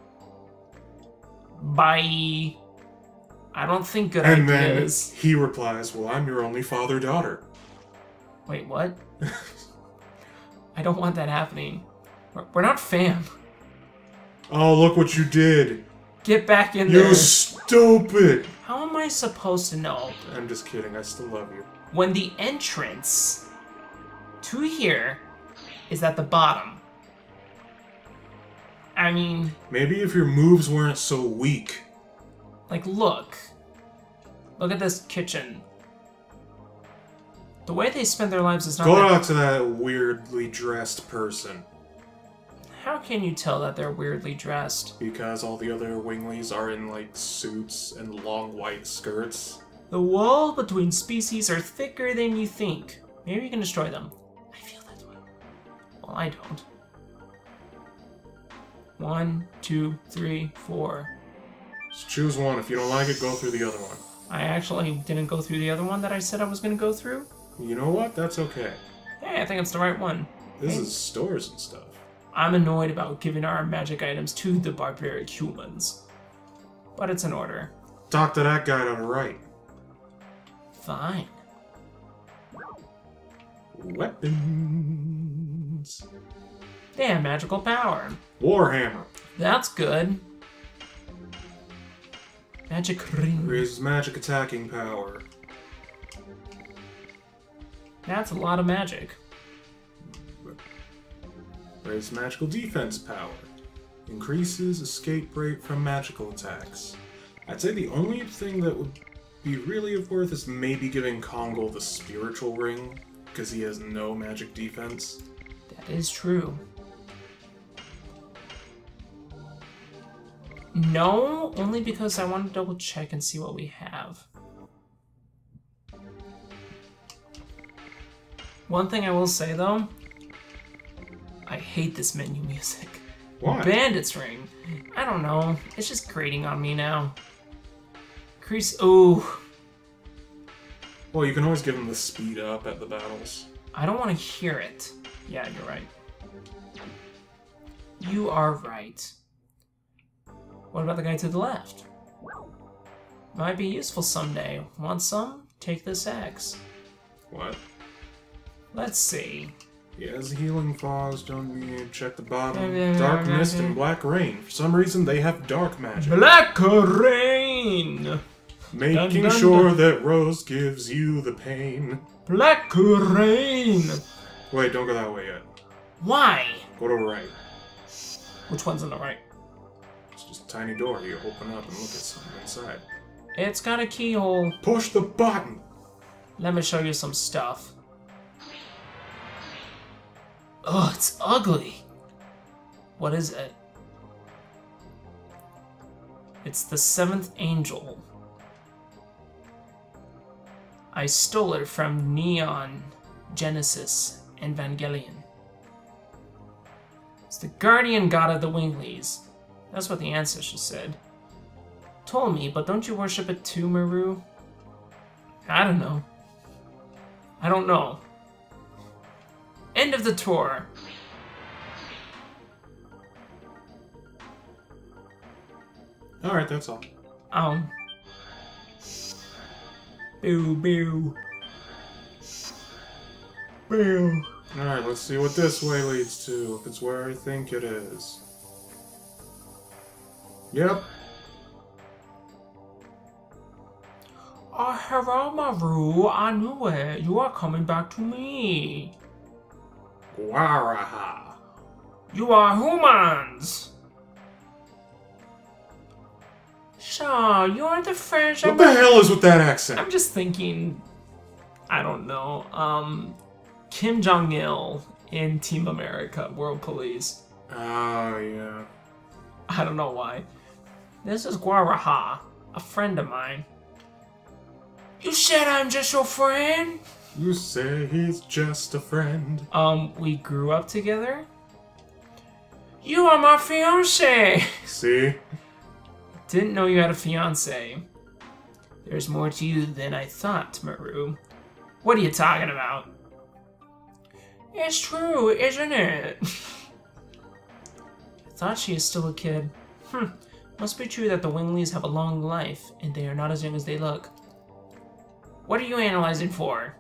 Bye. I don't think good And ideas. then he replies, well, I'm your only father-daughter. Wait, what? I don't want that happening. We're, we're not fam. Oh, look what you did. Get back in You there. stupid. How am I supposed to know? I'm just kidding, I still love you. When the entrance to here is at the bottom. I mean, Maybe if your moves weren't so weak. like, look. Look at this kitchen. The way they spend their lives is not Go that... out to that weirdly dressed person. How can you tell that they're weirdly dressed? Because all the other winglies are in, like, suits and long white skirts. The wall between species are thicker than you think. Maybe you can destroy them. I feel that way. Well, I don't. One, two, three, four. Just choose one. If you don't like it, go through the other one. I actually didn't go through the other one that I said I was going to go through. You know what? That's okay. Hey, I think it's the right one. This Hey. is stores and stuff. I'm annoyed about giving our magic items to the barbaric humans. But it's in order. Talk to that guy on the right. Fine. Weapons. They have magical power. Warhammer. That's good. Magic ring. Raises magic attacking power. That's a lot of magic. Raises magical defense power. Increases escape rate from magical attacks. I'd say the only thing that would be really of worth is maybe giving Kongol the spiritual ring, because he has no magic defense. That is true. No, only because I want to double check and see what we have. One thing I will say though, I hate this menu music. Why? Bandit's ring. I don't know. It's just grating on me now. Crease. Ooh. Well, you can always give him the speed up at the battles. I don't want to hear it. Yeah, you're right. You are right. What about the guy to the left? Might be useful someday. Want some? Take this axe. What? Let's see. He has healing falls, don't need. Check the bottom. Yeah, yeah, Dark yeah, Mist yeah. and Black Rain. For some reason, they have dark magic. Black Rain! Making Dun, dun, sure dun. that Rose gives you the pain. Black Rain! Wait, don't go that way yet. Why? Go to the right. Which one's on the right? It's just a tiny door you open up and look at something inside. It's got a keyhole. Push the button! Let me show you some stuff. Ugh, it's ugly. What is it? It's the seventh angel. I stole it from Neon, Genesis, and Evangelion. It's the guardian god of the Winglies. That's what the ancestors said. Told me, but don't you worship it too, Maru? I don't know. I don't know. End of the tour. Alright, that's all. Um. Boo, boo. Boo. Alright, let's see what this way leads to, if it's where I think it is. Yep. Oh, hello, Maru. I knew it. You are coming back to me. Guaraha. You are humans. So, you're the French. What the hell is with that accent? I'm just thinking, I don't know, um, Kim Jong-il in Team America, World Police. Oh, yeah. I don't know why. This is Guaraha, a friend of mine. You said I'm just your friend? You say he's just a friend. Um, we grew up together? You are my fiancé! See? Didn't know you had a fiancé. There's more to you than I thought, Maru. What are you talking about? It's true, isn't it? I thought she is still a kid. Hmm. Must be true that the Winglies have a long life, and they are not as young as they look. What are you analyzing for?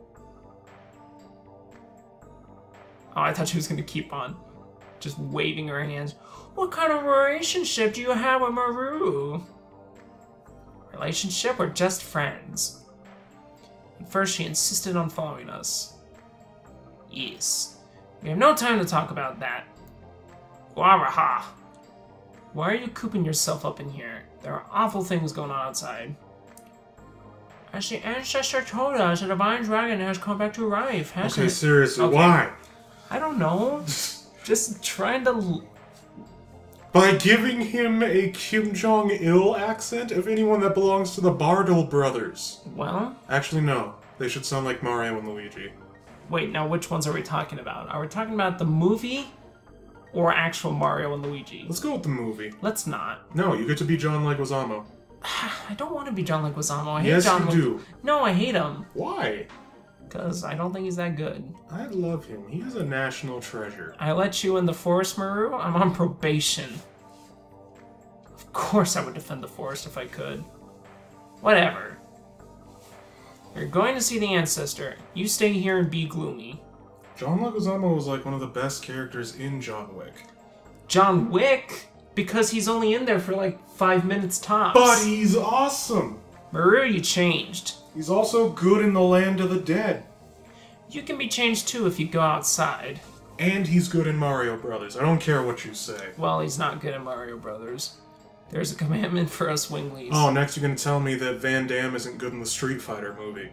Oh, I thought she was gonna keep on just waving her hands. What kind of relationship do you have with Maru? Relationship or just friends? At first, she insisted on following us. Yes. We have no time to talk about that. Guaraha. Why are you cooping yourself up in here? There are awful things going on outside. As the ancestor told us, the divine dragon has come back to life, hasn't Okay, it? seriously, Okay. why? I don't know. Just trying to... l- By giving him a Kim Jong-il accent of anyone that belongs to the Bardol brothers. Well, Actually, no. They should sound like Mario and Luigi. wait, now which ones are we talking about? Are we talking about the movie or actual Mario and Luigi? Let's go with the movie. Let's not. No, you get to be John Leguizamo. I don't want to be John Leguizamo. I hate Yes, John you do. No, I hate him. Why? Because I don't think he's that good. I love him. He is a national treasure. I let you in the forest, Maru. I'm on probation. Of course I would defend the forest if I could. Whatever. You're going to see the ancestor. You stay here and be gloomy. John Leguizamo was like one of the best characters in John Wick. John Wick? Because he's only in there for like five minutes tops. But he's awesome! Maru, you changed. He's also good in the Land of the Dead. You can be changed too if you go outside. And he's good in Mario Brothers. I don't care what you say. Well, he's not good in Mario Brothers. There's a commandment for us Winglies. Oh, next you're gonna tell me that Van Damme isn't good in the Street Fighter movie.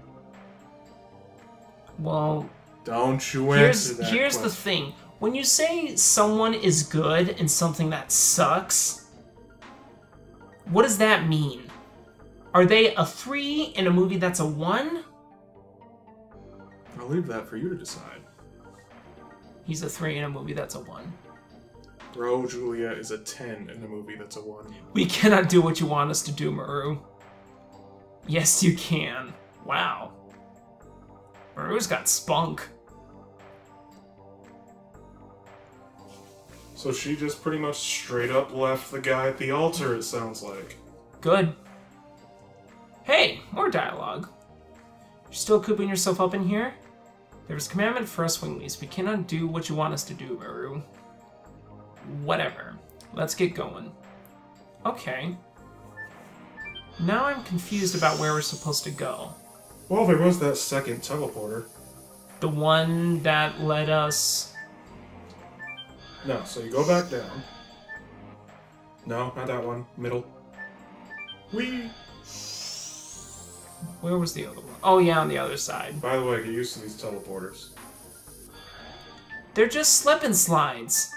Well, Don't you here's, answer that here's the question. thing. When you say someone is good in something that sucks, what does that mean? Are they a three in a movie that's a one? I'll leave that for you to decide. He's a three in a movie that's a one. Bro, Julia is a ten in a movie that's a one. We cannot do what you want us to do, Maru. Yes, you can. Wow. Maru's got spunk. So she just pretty much straight up left the guy at the altar, it sounds like. Good. Hey, more dialogue. You're still cooping yourself up in here? There's a commandment for us Winglies. We cannot do what you want us to do, Maru. Whatever. Let's get going. Okay. Now I'm confused about where we're supposed to go. Well, there was that second teleporter. The one that led us... No, so you go back down. No, not that one. Middle. Whee! Where was the other one? Oh yeah, on the other side. By the way, get used to these teleporters. They're just slip and slides.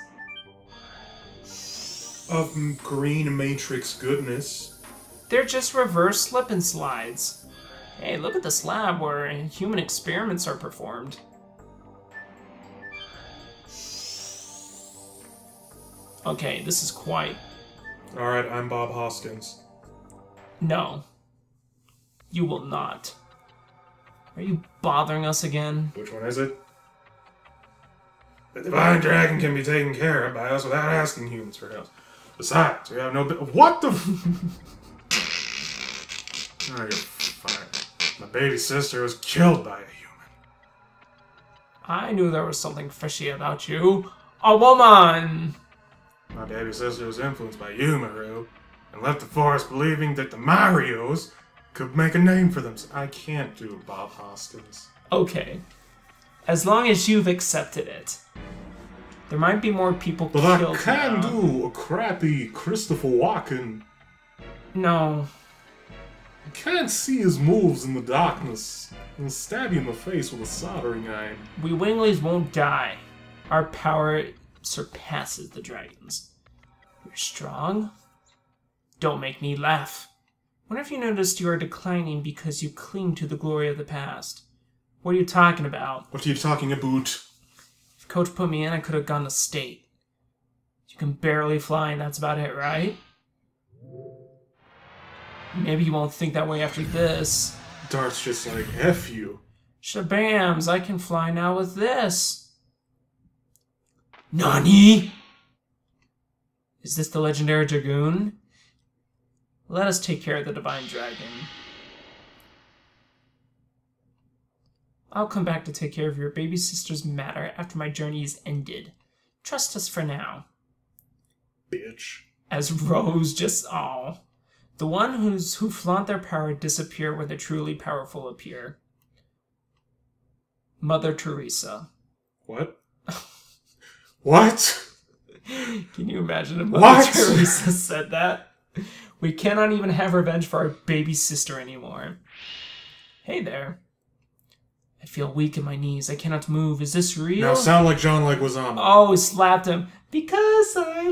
Of green matrix goodness. They're just reverse slip and slides. Hey, look at this lab where human experiments are performed. Okay, this is quite... Alright, I'm Bob Hoskins. No. You will not. Are you bothering us again? Which one is it? The divine dragon can be taken care of by us without asking humans for help. Besides, we have no... What the... Oh, you're fired. My baby sister was killed by a human. I knew there was something fishy about you. A woman! My baby sister was influenced by you, Maru, and left the forest believing that the Marios could make a name for them. I can't do Bob Hoskins. Okay. As long as you've accepted it. There might be more people but killed I can now. do a crappy Christopher Walken. No. I can't see his moves in the darkness and stab you in the face with a soldering iron. We Winglies won't die. Our power surpasses the dragons. You're strong? Don't make me laugh. Wonder if you noticed you are declining because you cling to the glory of the past. What are you talking about? What are you talking about? If Coach put me in, I could have gone to state. You can barely fly, and that's about it, right? Maybe you won't think that way after this. Dart's just like, F you. Shabams, I can fly now with this. Nani? Is this the legendary Dragoon? Let us take care of the divine dragon. I'll come back to take care of your baby sister's matter after my journey is ended. Trust us for now. Bitch. As Rose just... Aw. The one who's, who flaunt their power disappear when the truly powerful appear. Mother Teresa. What? What? Can you imagine if Mother What? Teresa said that? We cannot even have revenge for our baby sister anymore. Hey there. I feel weak in my knees. I cannot move. Is this real? Now sound like John Leguizamo. Oh, he slapped him. Because I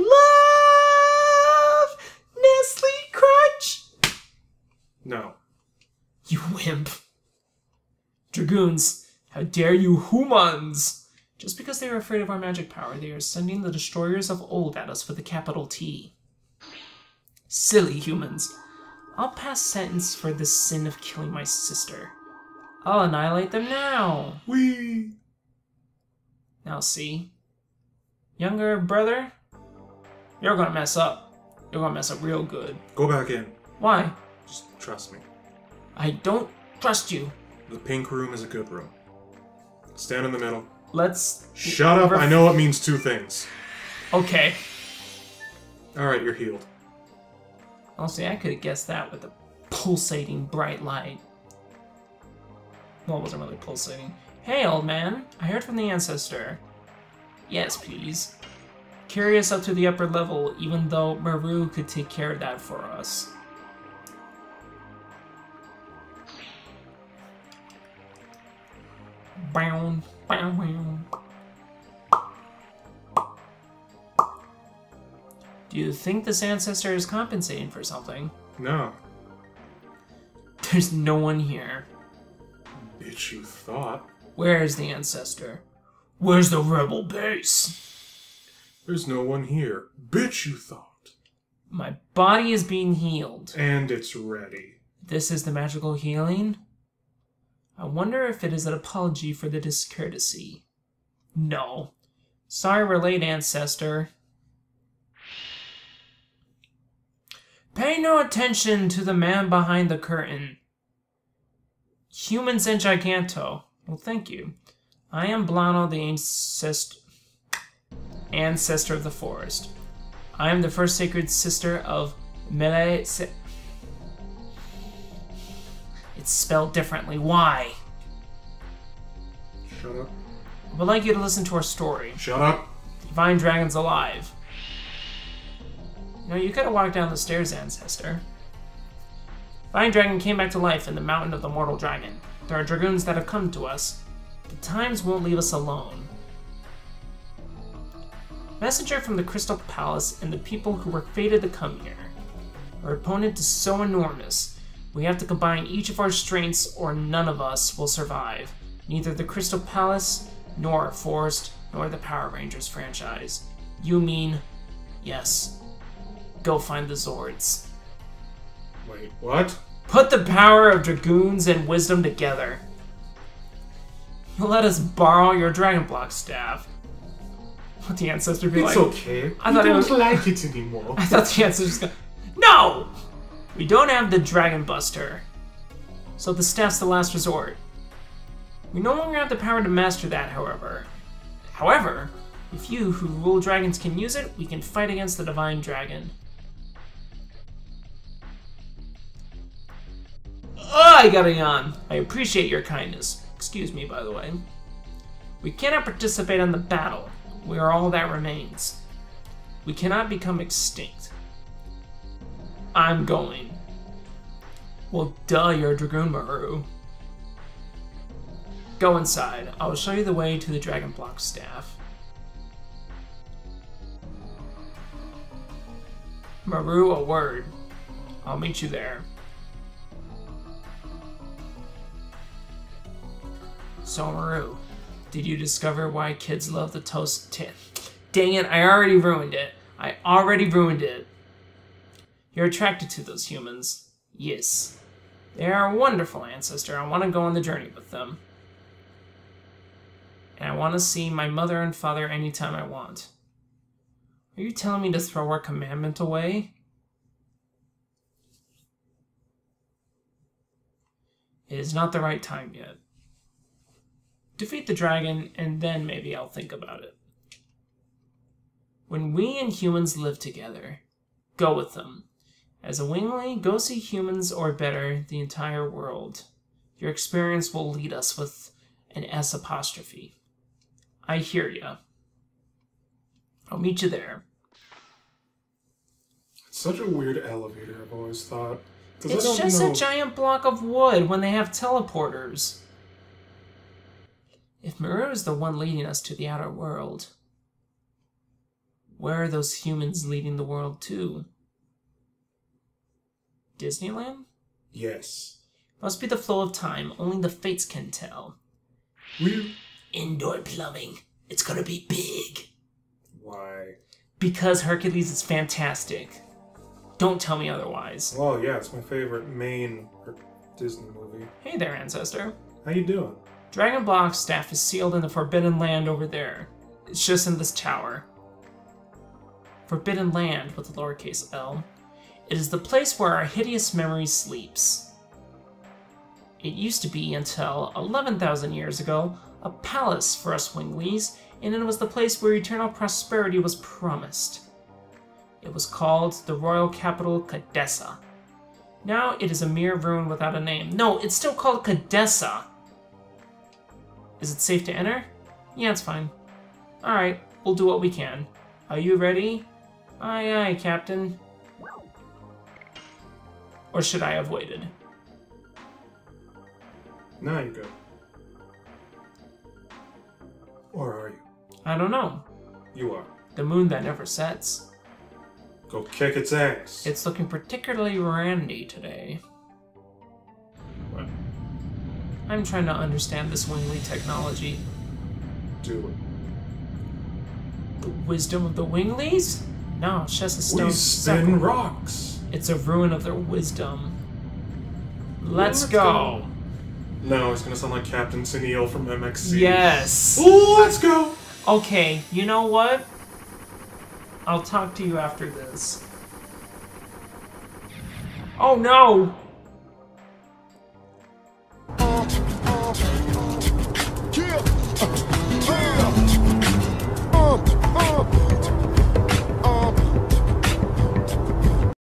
love Nestle Crunch. No. You wimp. Dragoons, how dare you humans? Just because they are afraid of our magic power, they are sending the destroyers of old at us with a capital T. Silly humans. I'll pass sentence for the sin of killing my sister. I'll annihilate them now. Wee. Now see. Younger brother? You're gonna mess up. You're gonna mess up real good. Go back in. Why? Just trust me. I don't trust you. The pink room is a good room. Stand in the middle. Let's... Shut up, I know it means two things. Okay. Alright, you're healed. Honestly, I could have guessed that with a pulsating bright light. Well, it wasn't really pulsating. Hey, old man. I heard from the ancestor. Yes, please. Carry us up to the upper level, even though Maru could take care of that for us. Bow, bow, bow. Do you think this ancestor is compensating for something? No. There's no one here. Bitch, you thought. Where's the ancestor? Where's the rebel base? There's no one here. Bitch, you thought. My body is being healed. And it's ready. This is the magical healing? I wonder if it is an apology for the discourtesy. No. Sorry we're late, ancestor. Pay no attention to the man behind the curtain. Humans and Giganto. Well, thank you. I am Blano, the ancest ancestor of the forest. I am the first sacred sister of Mele... Se it's spelled differently. Why? Shut up. I would like you to listen to our story. Shut up. The Divine Dragon's alive. You know, you could have walked down the stairs, ancestor. Divine Dragon came back to life in the Mountain of the Mortal Dragon. There are Dragoons that have come to us. The times won't leave us alone. Messenger from the Crystal Palace and the people who were fated to come here. Our opponent is so enormous. We have to combine each of our strengths or none of us will survive. Neither the Crystal Palace, nor our Forest, nor the Power Rangers franchise. You mean, yes. Go find the Zords. Wait, what? Put the power of Dragoons and wisdom together. You let us borrow your Dragon Block staff. What the ancestor be It's like? okay. I I thought it don't was- like it anymore. I thought the ancestor was gonna. No! We don't have the Dragon Buster. So the staff's the last resort. We no longer have the power to master that, however. However, if you who rule dragons can use it, we can fight against the Divine Dragon. Oh, I got a yawn. I appreciate your kindness. Excuse me, by the way. We cannot participate in the battle. We are all that remains. We cannot become extinct. I'm going. Well, duh, you're a Dragoon, Maru. Go inside. I will show you the way to the Dragon Block staff. Maru, a word. I'll meet you there. So, Maru, did you discover why kids love the toast? T Dang it, I already ruined it. I already ruined it. You're attracted to those humans. Yes. They are a wonderful ancestor. I want to go on the journey with them. And I want to see my mother and father anytime I want. Are you telling me to throw our commandment away? It is not the right time yet. Defeat the dragon, and then maybe I'll think about it. When we and humans live together, go with them. As a wingly, go see humans, or better, the entire world. Your experience will lead us with an S apostrophe. I hear ya. I'll meet you there. It's such a weird elevator, I've always thought. 'Cause I It's don't just know... a giant block of wood when they have teleporters. If Maru is the one leading us to the outer world, where are those humans leading the world to? Disneyland? Yes. Must be the flow of time. Only the fates can tell. We... Indoor plumbing. It's gonna be big. Why? Because Hercules is fantastic. Don't tell me otherwise. Well, yeah, it's my favorite main Disney movie. Hey there, ancestor. How you doing? Dragon Block staff is sealed in the Forbidden Land over there. It's just in this tower. Forbidden Land with a lowercase l. It is the place where our hideous memory sleeps. It used to be, until eleven thousand years ago, a palace for us Winglies, and it was the place where eternal prosperity was promised. It was called the royal capital Cadessa. Now it is a mere ruin without a name. No, it's still called Cadessa! Is it safe to enter? Yeah, it's fine. Alright, we'll do what we can. Are you ready? Aye aye, Captain. Or should I have waited? Now you go. Or are you? I don't know. You are. The moon that never sets. Go kick its ass. It's looking particularly randy today. What? I'm trying to understand this Wingly technology. Do it. The wisdom of the Winglies? No, it's just a stone. We spin rocks. It's a ruin of their wisdom. Let's, Let's go. go. No, it's gonna sound like Captain Tennille from M X C. Yes. Ooh, let's go. Okay, you know what? I'll talk to you after this. Oh no!